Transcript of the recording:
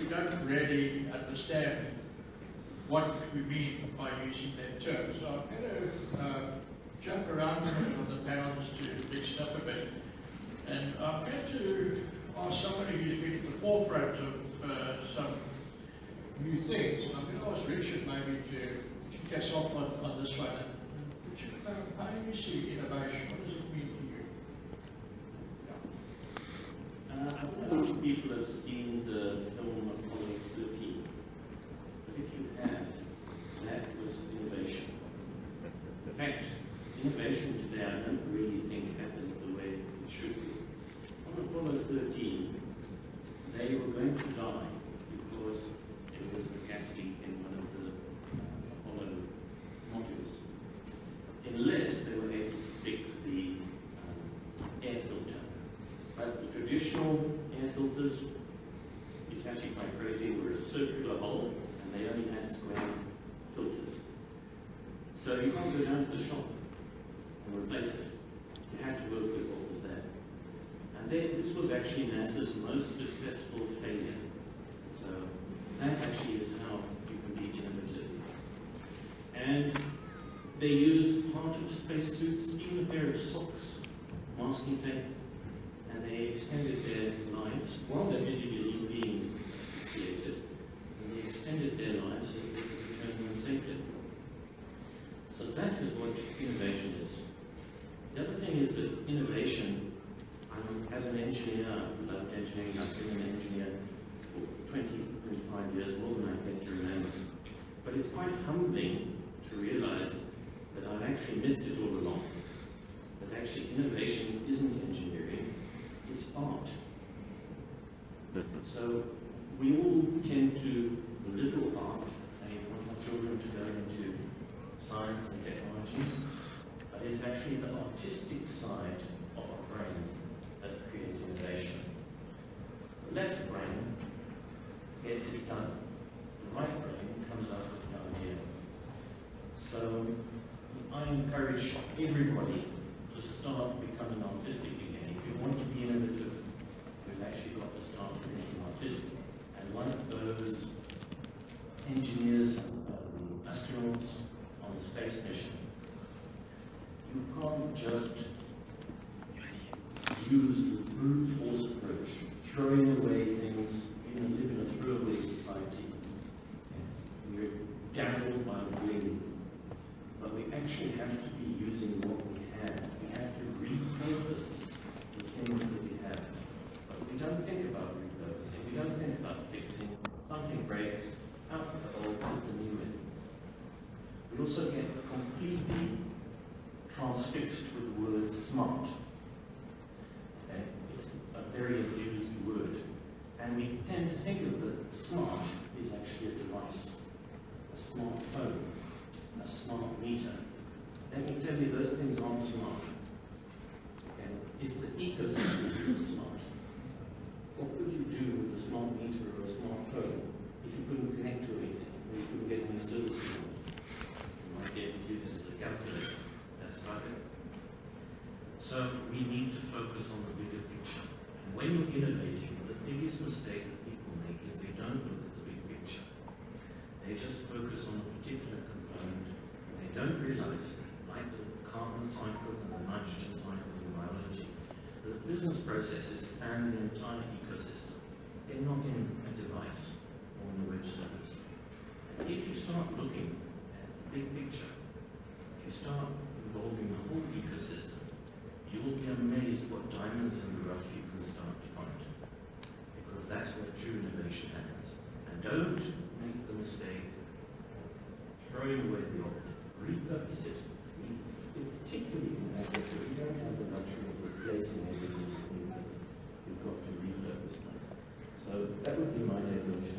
don't really understand what we mean by using that term. So I'm going to jump around on the panel just to mix it up a bit. And I'm going to ask somebody who's been at the forefront of some new things. And I'm going to ask Richard maybe to kick us off on this one. And Richard, how do you see innovation? What does it mean to you? I don't know if people have seen the film Apollo 13, but if you have, that was innovation. In fact, innovation today I don't really think happens the way it should be. On Apollo 13, they were going to die because there was a gas leak in one of the Apollo modules, unless they were able to fix the air filter. But the traditional air filters is actually quite crazy. They were a circular hole, and they only had square filters. So you can't go down to the shop and replace it. You had to work with what was there. And this was actually NASA's most successful failure. So that actually is how you can be innovative. And they use part of spacesuits, even a pair of socks, masking tape, and they extended their lives while they're busy being asphyxiated, and they extended their lives so that they could return home safely. So that is what innovation is. The other thing is that innovation, as an engineer, I've loved engineering, I've been an engineer for 20, 25 years, more than I get to remember. But it's quite humbling to realize that I've actually missed it all along. That actually innovation isn't engineering, it's art. So we all tend to belittle art. I want our children to go into science and technology, but it's actually the artistic side of our brains that creates innovation. The left brain gets it done. The right brain comes up with the idea. So I encourage everybody to start becoming artistic again. If you want to be innovative, you've actually got to start thinking artistic. And like those engineers, astronauts on the space mission, you can't just use the brute force approach, throwing away things. You know, live in a throwaway society. We're dazzled by bling, but we actually have to be using what we have. We have to repurpose the things that we have. But we don't think about repurposing. We don't think about fixing. Something breaks, out with the old, put the new in. We also get completely transfixed with the word smart. Okay? It's a very abused word. And we tend to think of the smart is actually a device, a smartphone, a smart meter. Let me tell you, those things aren't smart. Okay? It's the ecosystem that's smart. What would you do with a smart meter or a smartphone if you couldn't connect to anything, or you couldn't get any service from it? You might get it used as a calculator. That's about it. So we need to focus on the bigger picture. And when you're innovating, the biggest mistake that people make is they don't look at the big picture. They just focus on a particular component, and they don't realize, like the carbon cycle and the nitrogen cycle in biology, that the business processes span the entire ecosystem. They're not in a device or in a web service. And if you start looking at the big picture, if you start involving the whole ecosystem, you will be amazed what diamonds in the rough you can start to find. Because that's where true innovation happens. And don't make the mistake of throwing away the old. Repurpose it. Particularly in agriculture, we don't have the luxury of replacing everything with new things. We've got to repurpose them. So that would be my definition.